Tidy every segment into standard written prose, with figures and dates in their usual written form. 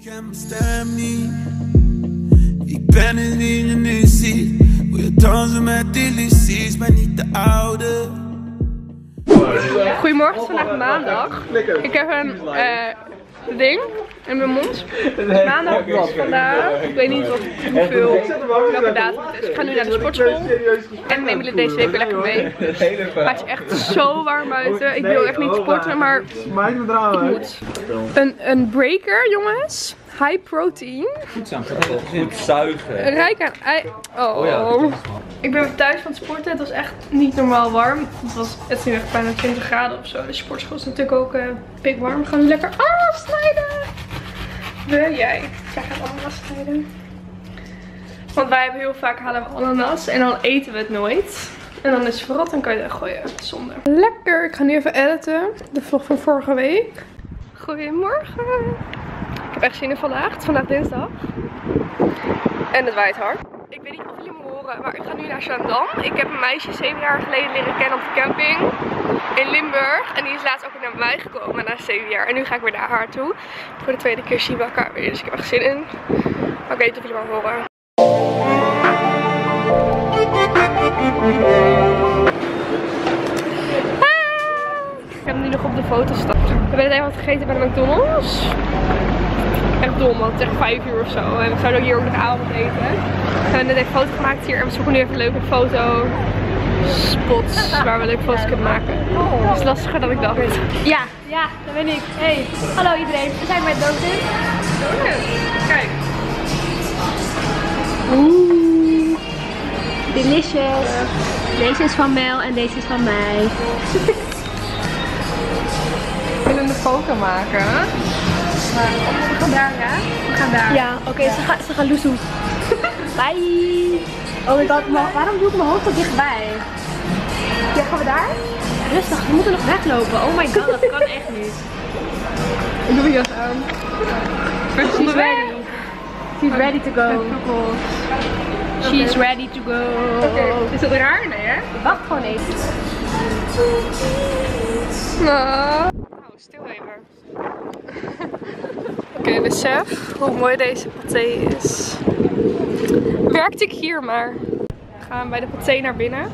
kan bestem niet. Ik ben het die je nu ziet. Wil je dansen met illusies, maar niet de oude. Goedemorgen, het is vandaag maandag. Ik heb een ding in mijn mond. Maandag is vandaag. Ik weet niet welke datum het is. Ik ga nu naar de sportschool. En neem jullie deze week weer lekker mee. Maar het is echt zo warm buiten. Ik wil echt niet sporten, maar ik moet. Een breaker, jongens. High protein. Goed zuigen. Rijk aan ei. Oh. Ik ben weer thuis van het sporten. Het was echt niet normaal warm. Het is nu echt bijna 20 graden of zo. De sportschool is natuurlijk ook pikwarm. We gaan nu lekker afsnijden. Wil jij? Jij gaat ananas snijden. Want wij hebben heel vaak halen we ananas en dan eten we het nooit. En dan is het verrot en kan je het gooien. Zonde. Lekker. Ik ga nu even editen. De vlog van vorige week. Goedemorgen. Ik heb echt zin in vandaag. Het is vandaag dinsdag. En het waait hard. Ik weet niet of jullie me horen, maar ik ga nu naar Zaandam. Ik heb een meisje 7 jaar geleden leren kennen op de camping in Limburg. En die is laatst ook naar mij gekomen na 7 jaar. En nu ga ik weer naar haar toe. Voor de tweede keer zien we elkaar weer. Dus ik heb echt zin in. Maar ik weet niet of jullie me horen. Ik heb nu nog op de foto staan. We hebben net even wat gegeten bij de McDonald's. Echt dom, want het is echt 5 uur of zo. En we zouden hier ook nog avond eten. We hebben net even een foto gemaakt hier en we zoeken nu even een leuke foto spots waar we leuke foto's kunnen maken. Het is lastiger dan ik dacht. Ja, dat ben ik. Hey, hallo iedereen. We zijn bij Donuts. Kijk. Oeh, delicious. Deze is van Mel en deze is van mij. We willen een foto maken. Maar we gaan daar, ja? We gaan daar. Ja, oké, ze gaan loesoe. Bye. Oh my god, waarom doe ik mijn hoofd zo dichtbij? Ja, gaan we daar? Rustig, we moeten nog weglopen. Oh my god, dat kan echt niet. Ik doe mijn jas aan. She's ready. She's ready to go. She's ready to go. Okay. Is dat raar? Nee, hè? Wacht gewoon even. Nou, stil even. Oké, besef hoe mooi deze paté is. Werkte ik hier maar. We gaan bij de paté naar binnen.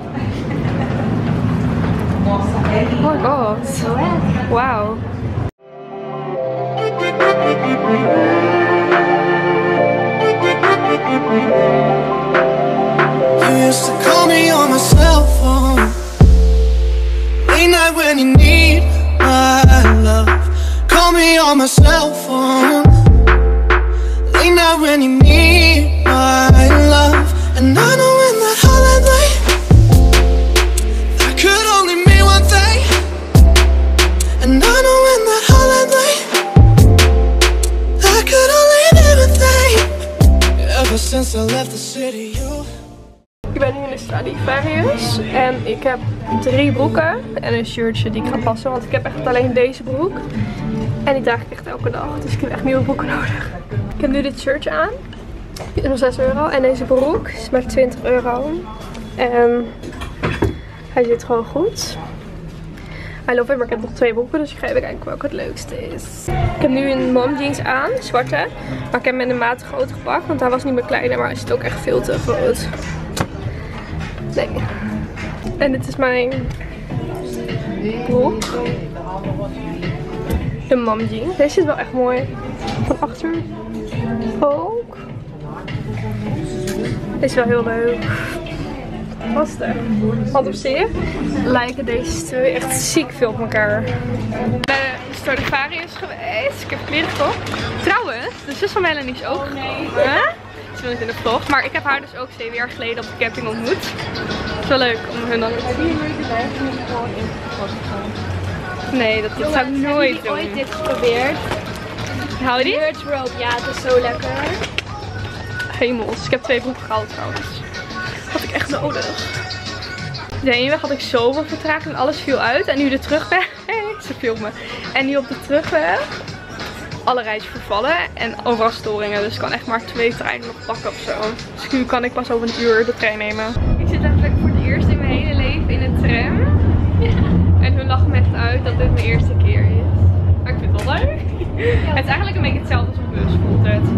Oh my god. Wauw. You used to call me on my cell phone late night when you need my love. Call me on my cell phone late night when you need my love. And I know in that holiday that could only mean one thing. And I know in that holiday that could only mean one thing. Ever since I left the city, you. Ik ben nu in de Stradivarius en ik heb 3 broeken en een shirtje die ik ga passen, want ik heb echt alleen deze broek. En die draag ik echt elke dag, dus ik heb echt nieuwe broeken nodig. Ik heb nu dit shirtje aan, die is nog 6 euro en deze broek is maar 20 euro. En hij zit gewoon goed. I love it, maar ik heb nog 2 broeken, dus ik ga even kijken welke het leukste is. Ik heb nu een mom jeans aan, zwarte, maar ik heb hem met een maat groot gepakt, want hij was niet meer kleiner, maar hij zit ook echt veel te groot. Nee. En dit is mijn broek. De mom jeans. Deze is wel echt mooi. Van achter ook. Deze is wel heel leuk. Lastig. Want op zich lijken deze twee echt ziek veel op elkaar. Ik ben de Stradivarius geweest. Ik heb kleren gekocht. Trouwens, de zus van Melanie is ook gekomen. Ze wil niet in de vlog, maar ik heb haar dus ook 7 jaar geleden op de camping ontmoet. Het is wel leuk om hun dan... Nee, dat zou ik nooit doen. Heb je ooit dit geprobeerd? Hou je die? Birds Rope, ja, het is zo lekker. Hemels, ik heb 2 broeken gehaald trouwens. Dat had ik echt nodig. De heenweg had ik zoveel vertraging en alles viel uit. En nu de terugweg, ze filmen. En nu op de terugweg, alle reizen vervallen en overal storingen. Dus ik kan echt maar 2 treinen nog pakken of zo. Dus nu kan ik pas over een uur de trein nemen. Ik zit eigenlijk voor het eerst in mijn hele leven in een tram. En hun lachen me echt uit dat dit mijn eerste keer is. Maar ik vind het wel leuk. Het is eigenlijk een beetje hetzelfde als een bus.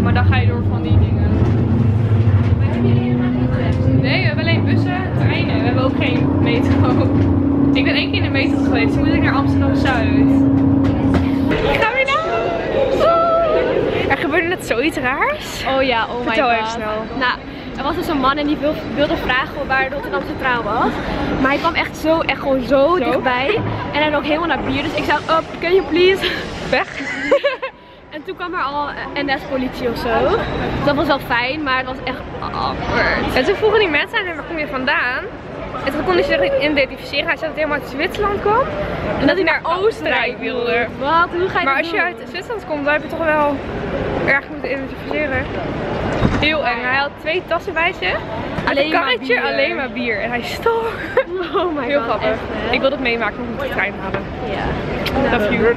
Maar dan ga je door van die dingen. Maar hebben jullie helemaal niet? Nee, we hebben alleen bussen, treinen. We hebben ook geen metro. Ik ben 1 keer in de metro geweest. Dus moet ik naar Amsterdam-Zuid. Ik ga weer naar huis. Er gebeurde net zoiets raars. Oh ja, oh my god. Vertel even snel. Nou, er was dus een man en die wilde vragen waar Rotterdam Centraal was. Maar hij kwam echt gewoon zo dichtbij. En hij rook helemaal naar bier. Dus ik zei, up, can you please? Weg. En toen kwam er al NS-politie of zo. Dus dat was wel fijn, maar het was echt awkward. En toen vroegen die mensen aan hem, waar kom je vandaan? En toen kon hij zich identificeren. Hij zei dat hij helemaal uit Zwitserland kwam. En dat hij naar Oostenrijk wilde. Wat? Hoe ga je Maar dat als je doen? uit Zwitserland komt, dan heb je toch wel erg moeten identificeren. Heel eng. Hij had 2 tassen bij zich. Alleen Een maar karretje, bier. alleen maar bier. En hij stok. Oh my Heel god, grappig. echt, hè? Ik wil het meemaken, nog moet de trein halen. Ja. Love you.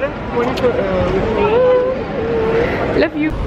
Love you.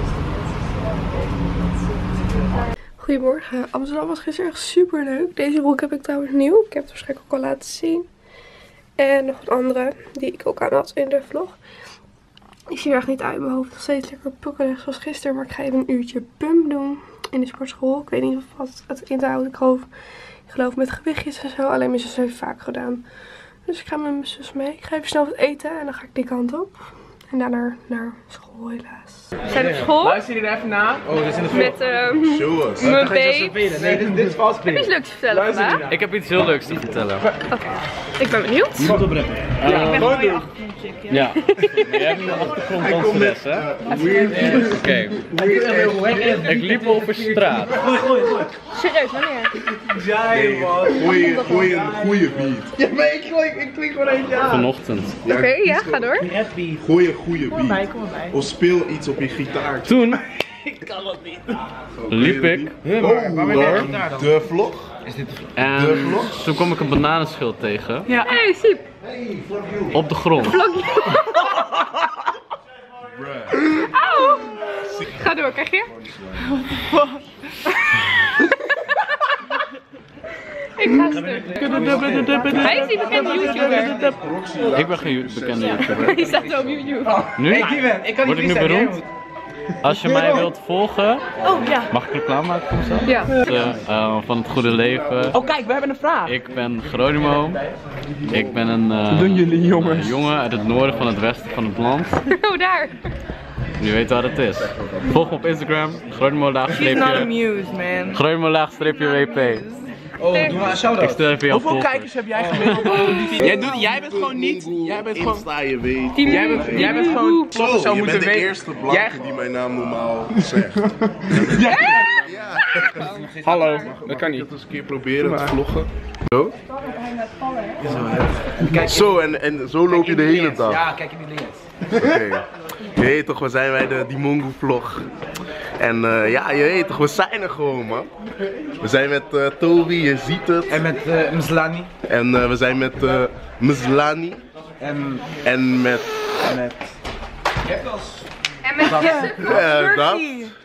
Goedemorgen. Amsterdam was gisteren echt super leuk. Deze broek heb ik trouwens nieuw. Ik heb het waarschijnlijk ook al laten zien. En nog een andere die ik ook aan had in de vlog. Ik zie er echt niet uit. Mijn hoofd nog steeds lekker pukkelig zoals gisteren. Maar ik ga even een uurtje pump doen in de sportschool. Ik weet niet of wat het inhoudt. Ik geloof met gewichtjes en zo. Alleen mijn zus heeft vaak gedaan. Dus ik ga met mijn zus mee. Ik ga even snel wat eten en dan ga ik die kant op. En daarna naar school helaas. We zijn op school. Luister je er even na? Oh, dit is in de Met mijn babe. Nee, dit is vast. Heb je iets leuks te vertellen vandaag? Ik heb iets heel leuks te vertellen. Oké, ik ben benieuwd. Ja, ik ben gewoon je Ja, maar jij hebt een achtergronddanseres, hè? Oké. Ik liep over straat. Serieus, wanneer? Jij man. Goeie beat. Ja, maar ik klink gewoon eentje aan. Vanochtend. Oké, ja, ga door. Goeie beat. Of speel iets op je gitaar. Toen liep ik door De vlog. en toen kwam ik een bananenschild tegen Hey, Siep. op de grond. Auw. Ga door, krijg je? Ik ga stuk. Hij is die bekende YouTuber. Ik ben geen bekende YouTuber. Die staat zo op YouTube. Nu? Word ik nu beroemd? Als je mij wilt volgen, mag ik reclame maken voor mezelf? Ja. Van het goede leven. Oh kijk, we hebben een vraag. Ik ben Geronimo. Ik ben een Doen jullie jongens? jongen uit het noorden van het westen van het land. Oh, daar. Je weet wat het is. Volg me op Instagram. Geronimo_WP. Oh, doe maar een shout-out. Ik stel even jouw Hoeveel volgers. kijkers heb jij gemiddeld? Jij bent gewoon niet. Jij bent gewoon. Insta, je weet. Jij bent gewoon. Zo, Zou je moeten bent de weten. eerste blanke die mijn naam normaal zegt. Hallo, dat kan niet. Dat eens een keer proberen te vloggen. Zo? Zo, en zo loop je de hele dag. Ja, kijk je die links. Oké. Je weet toch, we zijn bij die Mongo vlog. En ja, je weet toch, we zijn er gewoon, man. We zijn met Toby, je ziet het. En met Mslani. En we zijn met Mslani. En met... En met Jesse. dat.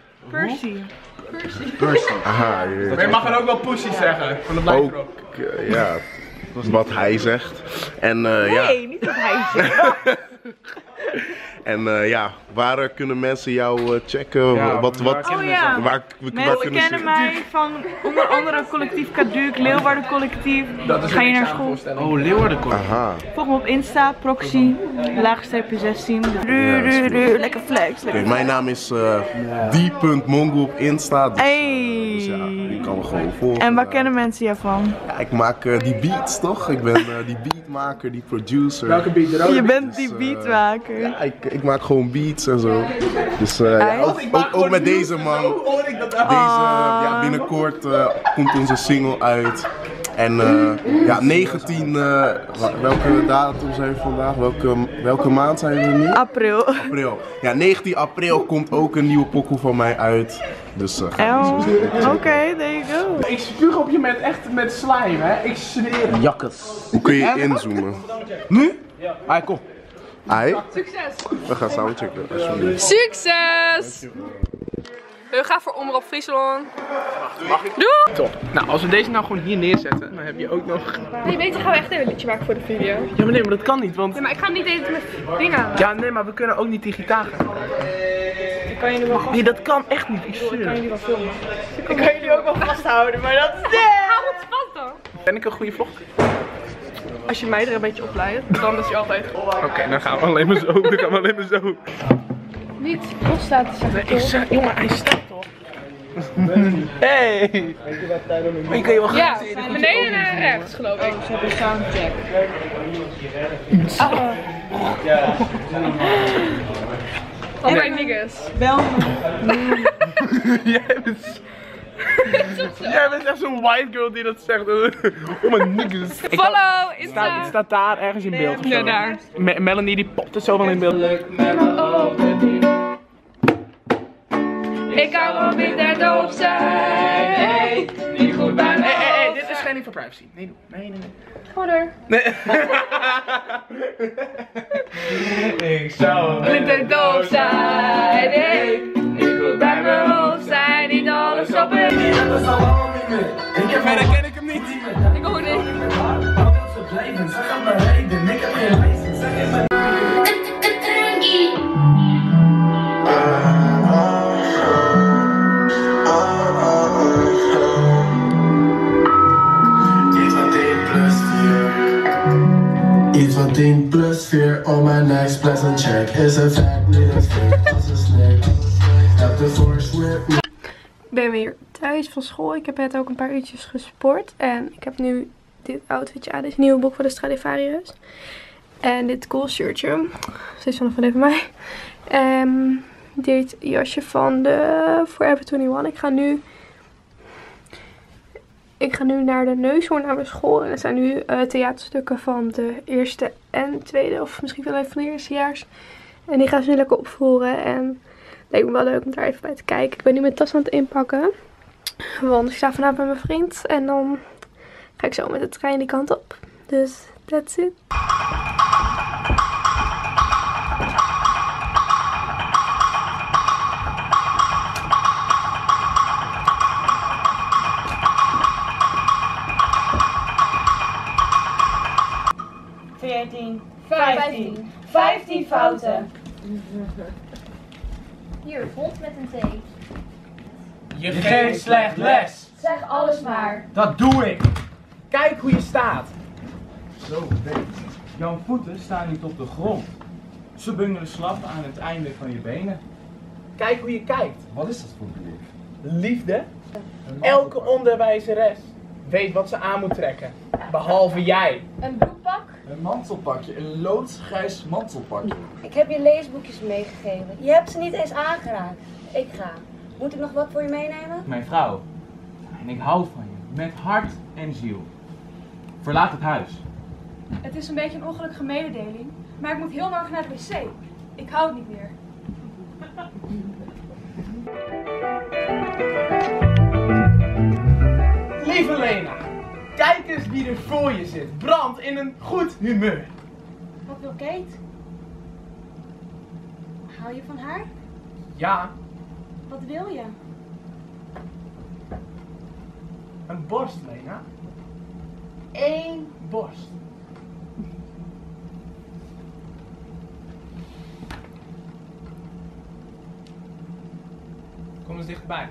Percy. Aha, je weet Maar je mag er ook wel pussy zeggen. Van de ook, blijkrop. ja, wat hij zegt. En ja. Nee, niet wat hij zegt. En ja, waar kunnen mensen jou checken? Ja, wat, Oh ja, waar mensen kunnen kennen ze... mij van onder andere collectief Kaduk, Leeuwarden collectief. Ga je naar school? Oh, Leeuwarden. Aha. Volg me op Insta, Proxy, laagstreepje 16. Lekker flex. Oké, mijn naam is die.mongo op Insta. Dus, Hey. dus ja, die kan me gewoon volgen. En waar kennen mensen je van? Ja, ik maak die beats, toch? Ik ben die beatmaker, die producer. Welke beat er ook? Je bent die Dus, beatmaker. Ja, ik maak gewoon beats en zo. Dus ja, ook met deze man. Ja, binnenkort komt onze single uit. En ja, 19, welke datum zijn we vandaag? Welke maand zijn we nu? April. April. Ja, 19 april komt ook een nieuwe pokoe van mij uit. Dus ga Oké, there you go. Ik spuug op je met slime, hè? Ik zweer het. Jakkes. Hoe kun je inzoomen? Nu? Ah, kom. Ai? Succes! We gaan soundchecken. Alsjeblieft. Succes! We gaan voor Omroep Friesland. Doei! Top. Nou, als we deze nou gewoon hier neerzetten, dan heb je ook nog... Nee, beter gaan we echt even een liedje maken voor de video. Ja, maar nee, maar dat kan niet, want... Ja, maar ik ga hem niet eten met dingen. Ja, nee, maar we kunnen ook niet die gitaar gaan. Ik kan jullie wel vasthouden. Nee, dat kan echt niet. Ik kan jullie wel filmen. Ik kan jullie ook wel vasthouden, maar dat is... Hou het vast dan. Ben ik een goede vlog? Als je mij er een beetje op leidt, dan is je altijd goed. Oké, dan gaan we alleen maar zo. Dan gaan we alleen maar zo. Niet loslaten zeggen, toch? Jongen, hij staat toch? Hey! Maar je kan je wel Ja, gaan zien. beneden naar rechts geloof ik. Ze hebben soundcheck. Oh my niggas. Bel me. Jij bent echt zo'n white girl die dat zegt. Oh mijn niggas. Follow, Insta. Het staat daar ergens in beeld. of Ja, zo. daar. Melanie die popt het zo wel in beeld. Ik kan wel minder doof zijn. Hey, niet goed bij me. Hey, dit is schending van privacy. Nee, doe. Nee. Ga door. Nee. Ik zou Minder doof zijn. Hey, niet goed bij mijn hoofd zijn. Niet alles op een. Verder ken ik hem niet. Ik ook niet. Iets van 10 plus 4 on my next pleasant check. Is een fact, niet een fake, als een snack. Heb de force with me. Ik ben weer thuis van school. Ik heb net ook een paar uurtjes gesport. En ik heb nu dit outfitje aan. Dit is een nieuwe broek van de Stradivarius. En dit cool shirtje. Dit is van een vriendin van mij. Dit jasje van de Forever 21. Ik ga nu naar de Neushoorn naar mijn school. En er zijn nu theaterstukken van de eerste en tweede. Of misschien wel even van de eerstejaars. En die gaan ze nu lekker opvoeren. En het leek me wel leuk om daar even bij te kijken. Ik ben nu mijn tas aan het inpakken. Want ik sta vanavond bij mijn vriend. En dan ga ik zo met de trein die kant op. Dus that's it. Vijftien fouten. Hier, hond met een T. Je geeft slecht les. Zeg alles maar. Dat doe ik. Kijk hoe je staat. Zo, beter. Jouw voeten staan niet op de grond. Ze bungelen slap aan het einde van je benen. Kijk hoe je kijkt. Wat is dat voor blik? Liefde? Elke onderwijzeres weet wat ze aan moet trekken. Behalve jij. Een broekpak? Een mantelpakje, een loodgrijs mantelpakje. Ik heb je leesboekjes meegegeven. Je hebt ze niet eens aangeraakt. Ik ga. Moet ik nog wat voor je meenemen? Mijn vrouw. En ik hou van je. Met hart en ziel. Verlaat het huis. Het is een beetje een ongelukkige mededeling. Maar ik moet heel morgen naar het wc. Ik hou het niet meer. Lieve Lena, kijk eens wie er voor je zit. Brand in een goed humeur. Wat wil Kate? Hou je van haar? Ja, Wat wil je? een borst, Lena. 1 borst. Kom eens dichtbij.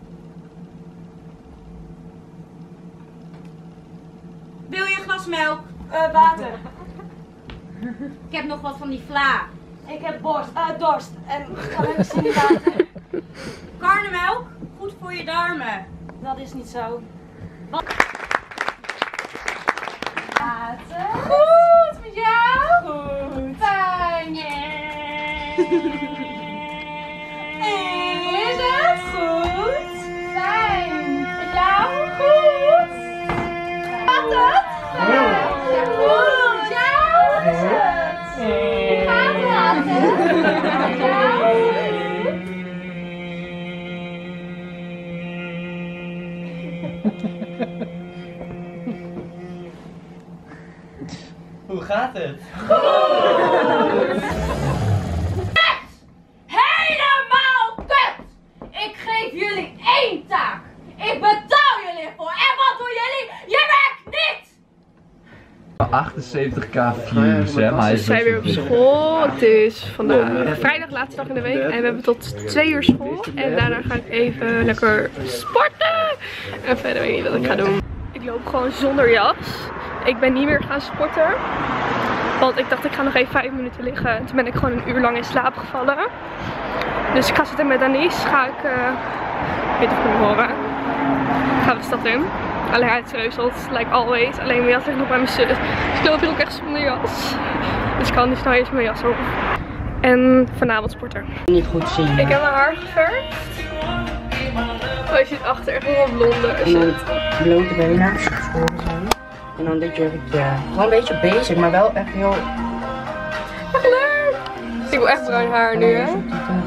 Wil je een glas melk? Water. Ik heb nog wat van die vla. Ik heb dorst. En kan ik zin in water? Karnemelk? Goed voor je darmen. Dat is niet zo. Water. Goed met jou? Goed. Fijn. Is het goed? Fijn. Met jou? Goed. Gaat het? Goed. Jou? Is het? Hoe gaat het? Hoe gaat het? Helemaal kut! Ik geef jullie 1 taak. Ik betaal jullie voor. En wat doen jullie? Je werkt niet! 78k views, hè, maar hij We is zijn weer op school. Het is vandaag vrijdag, laatste dag in de week. En we hebben tot 2 uur school. En daarna ga ik even lekker sporten. En verder weet ik niet wat ik ga doen. Ik loop gewoon zonder jas. Ik ben niet meer gaan sporten. Want ik dacht ik ga nog even 5 minuten liggen. En toen ben ik gewoon een uur lang in slaap gevallen. Dus ik ga zitten met Danice. Ga ik, weet of ik hem horen. Gaan we de stad in. Alleen uitgereuzeld, like always. Alleen mijn jas ligt nog bij mijn zus. Dus ik loop hier ook echt zonder jas. Dus ik kan nu snel eerst mijn jas op. En vanavond sporten. Niet goed zien. Ik heb mijn haar geverfd. Oh, je ziet achter echt helemaal blonde. En dan blote benen. En dan dit jurkje. Gewoon een beetje basic, maar wel echt heel... Echt leuk! Ik wil echt bruin haar nu, hè?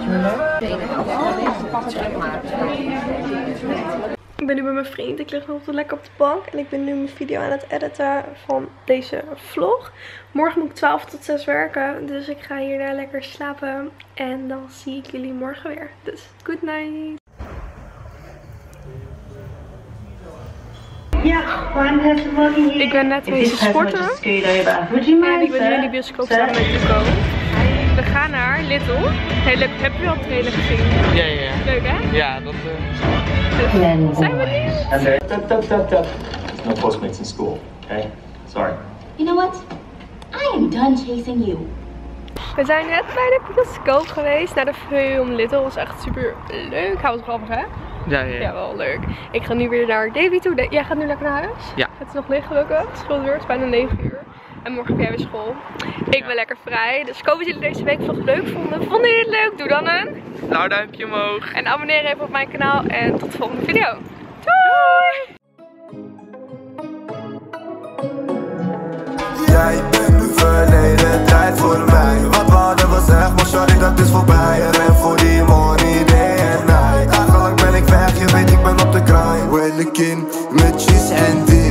Ik ben nu met mijn vriend. Ik lig nog lekker op de bank. En ik ben nu mijn video aan het editen van deze vlog. Morgen moet ik 12 tot 6 werken. Dus ik ga hierna lekker slapen. En dan zie ik jullie morgen weer. Dus good night. Ik ben net wezen sporten. En ik ben nu in de bioscoop samen met Duco. We gaan naar Lidl. Heel leuk. Heb je wel het trailer gezien? Ja. Leuk, hè? Ja, dat... Dus zijn we nu? No Postmates in school, okay? Sorry. You know what? I am done chasing you. We zijn net bij de bioscoop geweest naar de film Lidl. Dat was echt super leuk. Hij was grappig, hè? Ja, wel leuk. Ik ga nu weer naar Davy toe. Jij gaat nu lekker naar huis? Ja. Het is nog licht gelukkig. Schoolduur is bijna 9 uur. En morgen heb jij weer school. Ik ben lekker vrij. Dus ik hoop dat jullie deze week vlog leuk vonden. Vonden jullie het leuk? Doe dan een blauw duimpje omhoog. En abonneer even op mijn kanaal. En tot de volgende video. Doei! Jij bent nu verleden tijd voor mij. Wat we hadden gezegd, maar sorry dat is voorbij. En voor die money day and night. Eigenlijk ben ik weg, je weet ik ben op de grind. Welke in met cheese en die